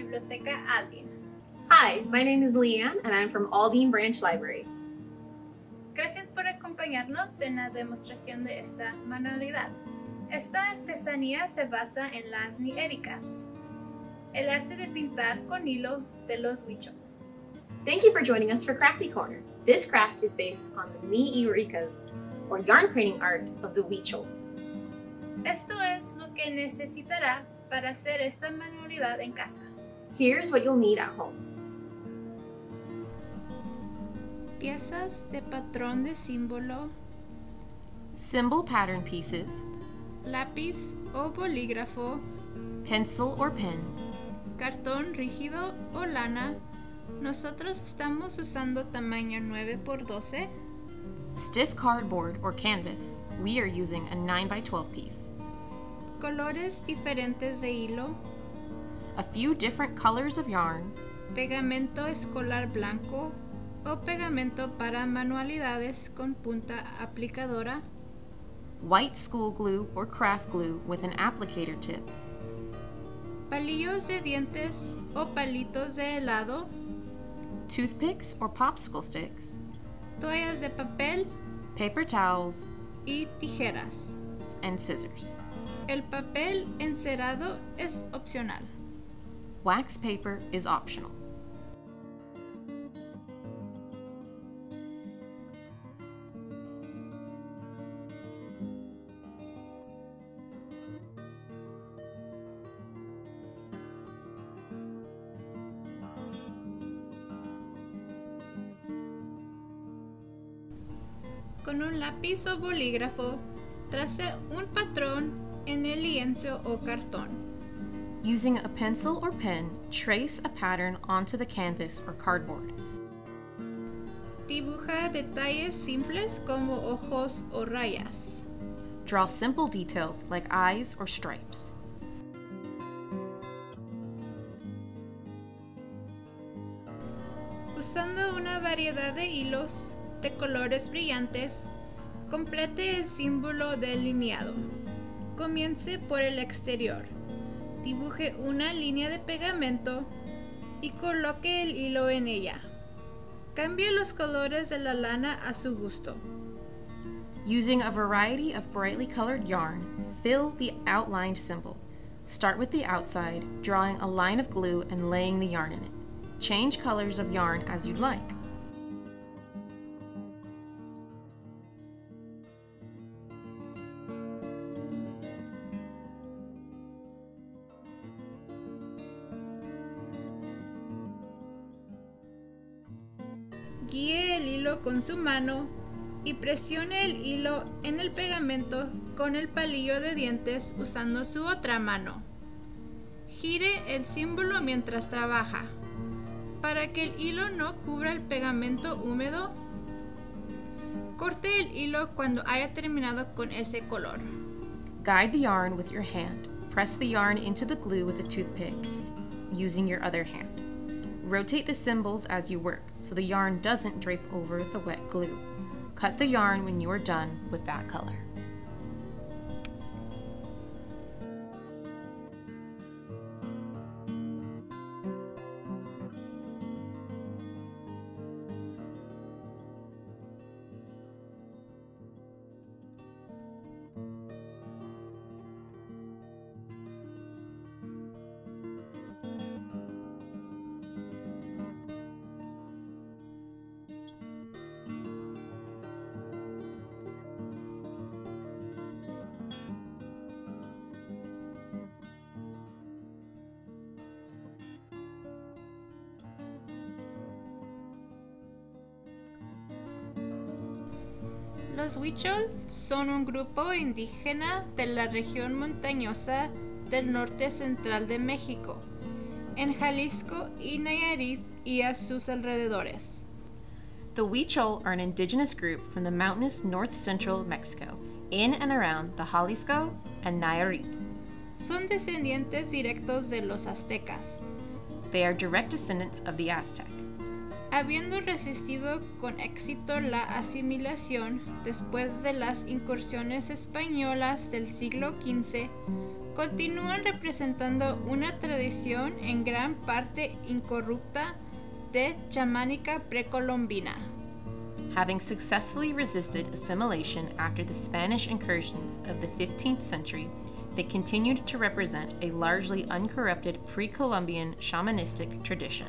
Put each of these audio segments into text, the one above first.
Biblioteca Aldine. Hi, my name is Leanne and I'm from Aldine Branch Library. Gracias por acompañarnos en la demostración de esta manualidad. Esta artesanía se basa en las niéricas, el arte de pintar con hilo de los huichol. Thank you for joining us for Crafty Corner. This craft is based on the niéricas, or yarn craning art of the huichol. Esto es lo que necesitará para hacer esta manualidad en casa. Here's what you'll need at home. Piezas de patrón de símbolo, symbol pattern pieces, lápiz o bolígrafo, pencil or pen, cartón rígido o lana. Nosotros estamos usando tamaño 9x12. stiff cardboard or canvas. We are using a 9x12 piece. Colores diferentes de hilo, A few different colors of yarn, pegamento escolar blanco o pegamento para manualidades con punta aplicadora, white school glue or craft glue with an applicator tip, palillos de dientes o palitos de helado, toothpicks or popsicle sticks, toallas de papel paper towels, y tijeras. and scissors. El papel encerado es opcional. Wax paper is optional. Con un lápiz o bolígrafo, trace un patrón en el lienzo o cartón. Using a pencil or pen, trace a pattern onto the canvas or cardboard. Dibuja detalles simples como ojos o rayas. Draw simple details like eyes or stripes. Usando una variedad de hilos de colores brillantes, complete el símbolo delineado. Comience por el exterior. Dibuje una línea de pegamento y coloque el hilo en ella. Cambie los colores de la lana a su gusto. Using a variety of brightly colored yarn, fill the outlined symbol. Start with the outside, drawing a line of glue and laying the yarn in it. Change colors of yarn as you'd like. Guíe el hilo con su mano y presione el hilo en el pegamento con el palillo de dientes usando su otra mano. Gire el símbolo mientras trabaja. Para que el hilo no cubra el pegamento húmedo, corte el hilo cuando haya terminado con ese color. Guide the yarn with your hand. Press the yarn into the glue with a toothpick using your other hand. Rotate the symbols as you work so the yarn doesn't drape over the wet glue. Cut the yarn when you are done with that color. Los huichol son un grupo indígena de la región montañosa del norte central de México, en Jalisco y Nayarit y a sus alrededores. The Huichol are an indigenous group from the mountainous north central Mexico, in and around the Jalisco and Nayarit. Son descendientes directos de los aztecas, They are direct descendants of the Aztec. habiendo resistido con éxito la asimilación después de las incursiones españolas del siglo XV, continúan representando una tradición en gran parte incorrupta de chamánica precolombina. Having successfully resisted assimilation after the Spanish incursions of the 15th century, they continued to represent a largely uncorrupted pre-Columbian shamanistic tradition.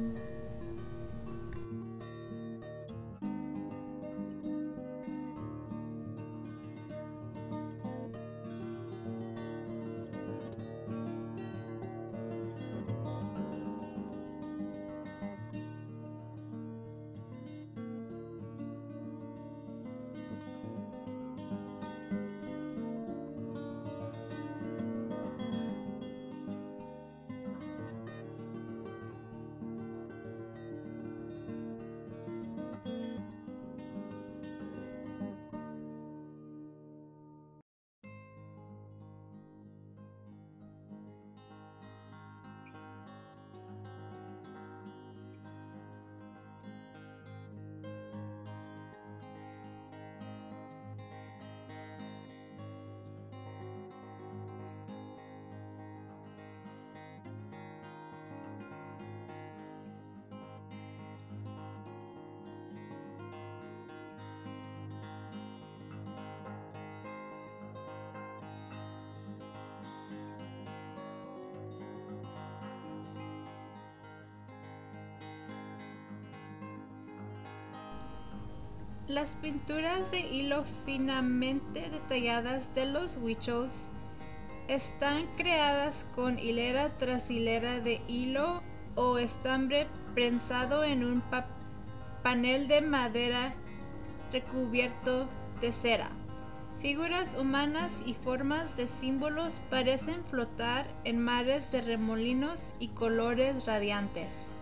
Las pinturas de hilo finamente detalladas de los huichols están creadas con hilera tras hilera de hilo o estambre prensado en un panel de madera recubierto de cera. Figuras humanas y formas de símbolos parecen flotar en mares de remolinos y colores radiantes.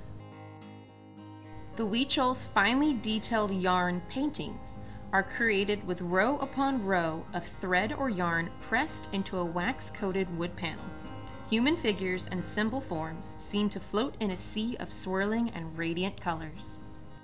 The Huichol's finely detailed yarn paintings are created with row upon row of thread or yarn pressed into a wax-coated wood panel. Human figures and symbol forms seem to float in a sea of swirling and radiant colors.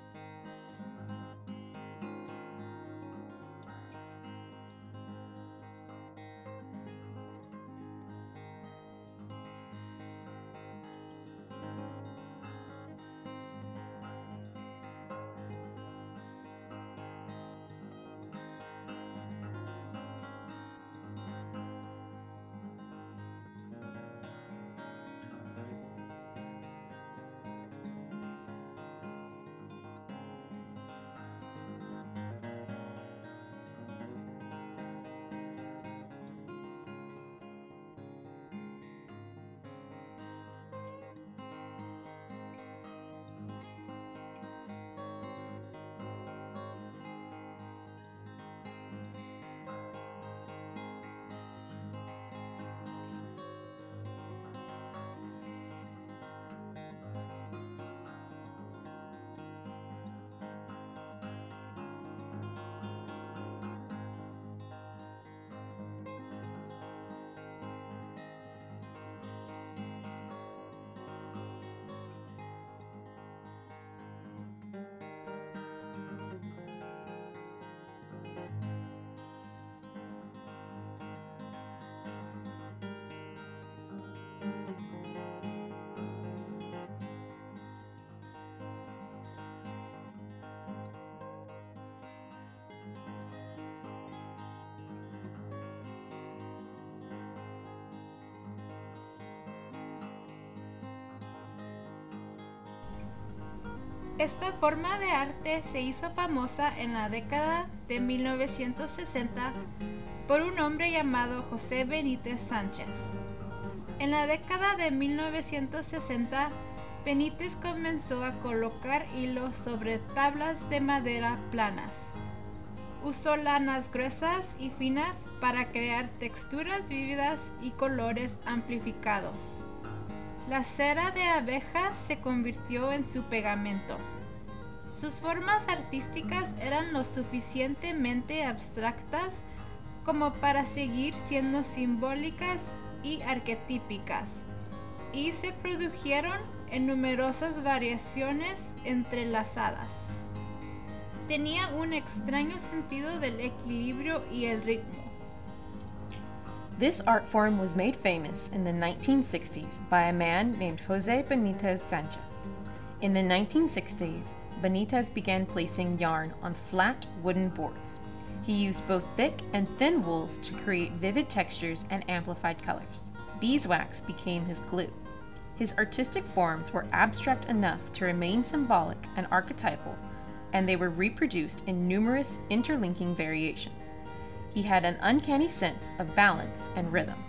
Esta forma de arte se hizo famosa en la década de 1960 por un hombre llamado José Benítez Sánchez. En la década de 1960, Benítez comenzó a colocar hilo sobre tablas de madera planas. Usó lanas gruesas y finas para crear texturas vívidas y colores amplificados. La cera de abejas se convirtió en su pegamento. Sus formas artísticas eran lo suficientemente abstractas como para seguir siendo simbólicas y arquetípicas, y se produjeron en numerosas variaciones entrelazadas. Tenía un extraño sentido del equilibrio y el ritmo. This art form was made famous in the 1960s by a man named Jose Benitez Sanchez. In the 1960s, Benitez began placing yarn on flat wooden boards. He used both thick and thin wools to create vivid textures and amplified colors. Beeswax became his glue. His artistic forms were abstract enough to remain symbolic and archetypal, and they were reproduced in numerous interlinking variations. He had an uncanny sense of balance and rhythm.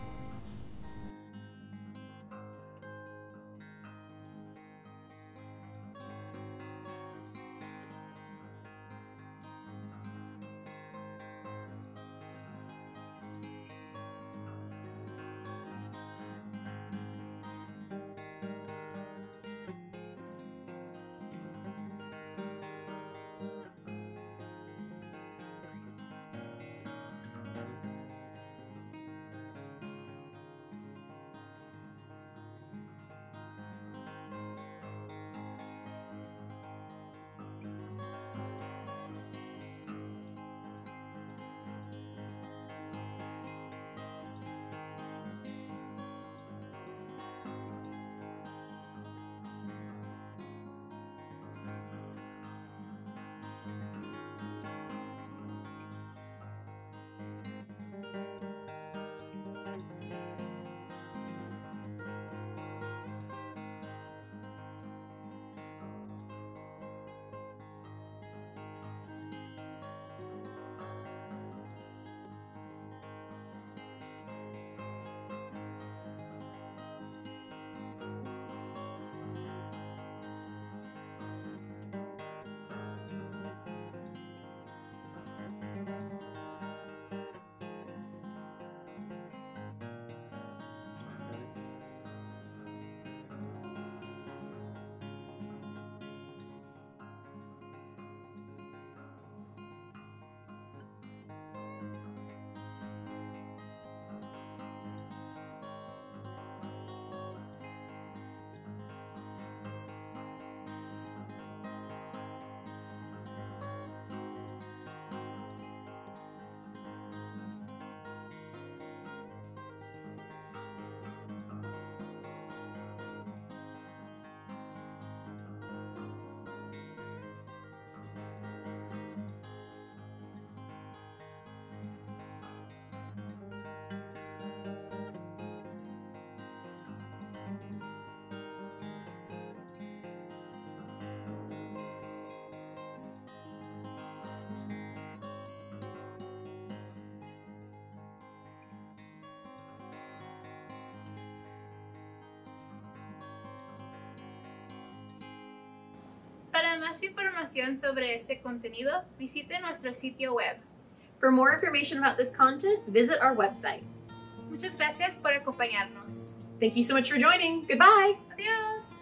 Para más información sobre este contenido, visite nuestro sitio web. For more information about this content, visit our website. Muchas gracias por acompañarnos. Thank you so much for joining. Goodbye. Adiós.